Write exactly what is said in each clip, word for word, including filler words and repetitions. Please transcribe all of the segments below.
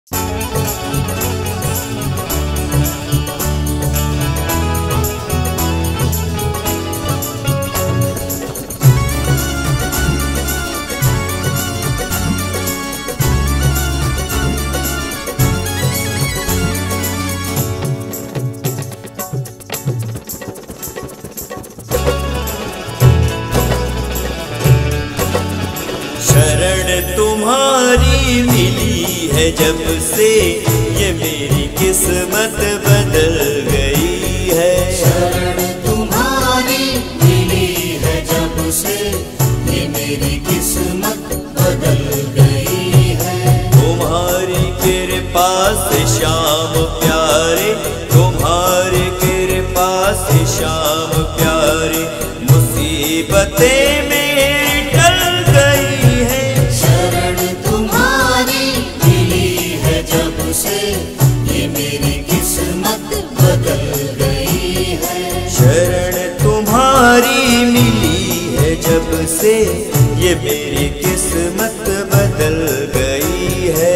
शरण तुम्हारी मिली है जब से ये मेरी किस्मत बदल गई है। शरण तुम्हारी मिली है जब से ये मेरी किस्मत बदल गई है। तुम्हारी कृपा से श्याम प्यारे, तुम्हारी कृपा से श्याम प्यारे, मुसीबतें मेरी टल गई है। शरण तुम्हारी मिली है जब से ये मेरी किस्मत बदल गई है। शरण तुम्हारी मिली है जब से ये मेरी किस्मत बदल गई है।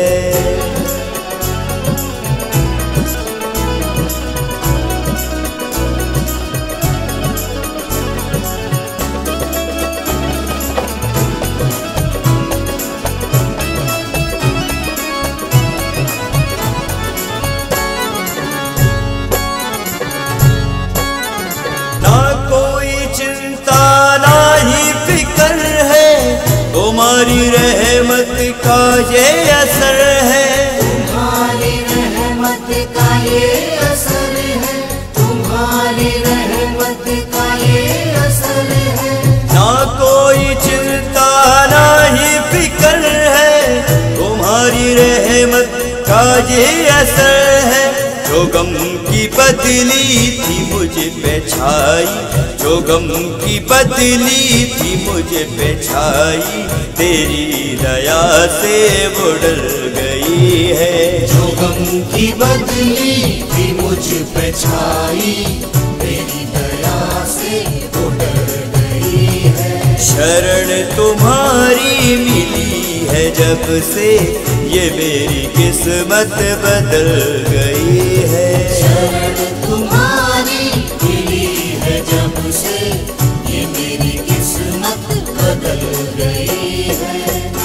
तुम्हारी रहमत का ये असर है, तुम्हारी रहमत का ये असर है, तुम्हारी रहमत का ये असर है। ना कोई चिंता ना ही फिक्र है, तुम्हारी रहमत का ये असर है। जो गम की बदली थी मुझे पे छाई, जो गम की बदली थी मुझे पे छाई, तेरी दया से वो डर गई है। जो गम की बदली थी मुझ पे छाई, तेरी दया से वो डर गई है। शरण तुम्हारी मिली है जब से ये मेरी किस्मत बदल गई है। शरण तुम्हारी मिली है जब से ये मेरी किस्मत बदल गई है।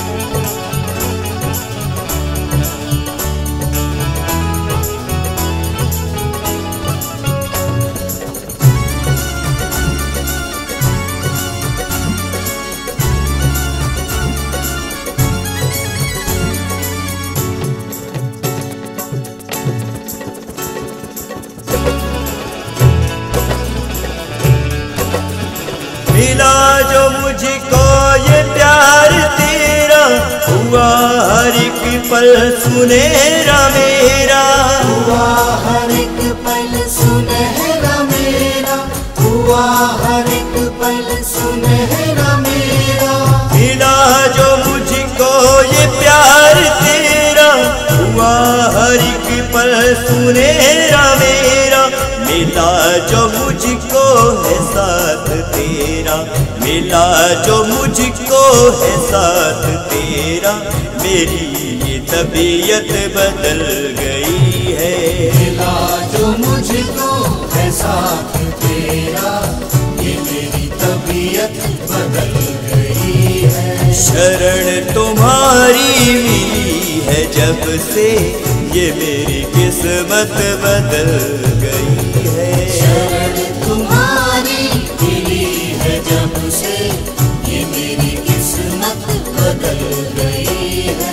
मिला जो मुझको ये प्यार तेरा, हुआ हर एक पल सुनहरा मेरा, हुआ हर एक पल सुनहरा मेरा, हुआ हर एक पल सुनहरा मेरा। मिला जो मुझको ये प्यार तेरा, हुआ हर एक पल सुनहरा मेरा। मिला जो मुझको है साथ तेरा, मिला जो मुझको है साथ तेरा, मेरी ये तबीयत बदल गई है। मिला जो मुझको है साथ तेरा, ये मेरी तबीयत बदल गई है। शरण तुम्हारी मिली है जब से ये मेरी किस्मत बदल गई है। शरण तुम्हारी मिली है जब से ये मेरी किस्मत बदल गई है।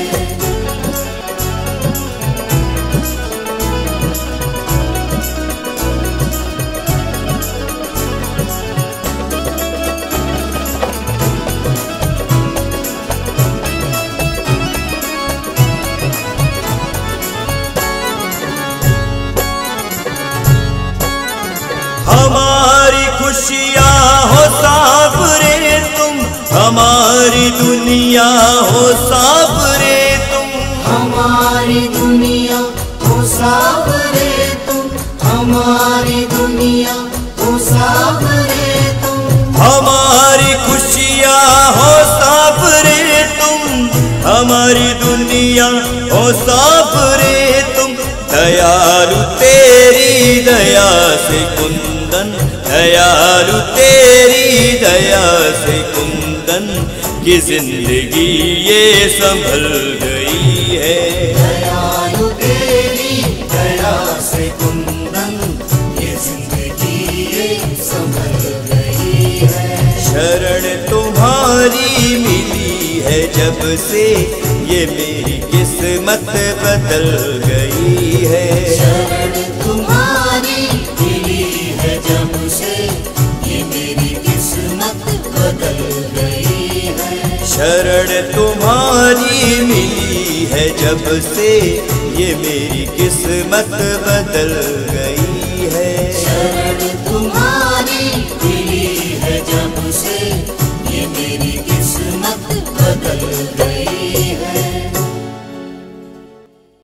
हमारी खुशियाँ हो साबरे तुम, हमारी दुनिया हो साबरे तुम, हमारी दुनिया हो साबरे तुम, हमारी दुनिया हो साबरे तुम। हमारी खुशियाँ हो साबरे तुम, हमारी दुनिया हो साबरे तुम, दयालु तेरी दया से कुंदन, दयालु तेरी दया से कुंदन की जिंदगी ये संभल गई है। दयालु तेरी दया से कुंदन ये जिंदगी ये संभल गई है। शरण तुम्हारी मिली है जब से ये मेरी किस्मत बदल गई है। शरण तुम्हारी मिली है जब से ये मेरी किस्मत बदल गई है। शरण तुम्हारी मिली है जब से ये मेरी किस्मत बदल गई है। शरण तुम्हारी मिली है जब से ये मेरी किस्मत बदल गई।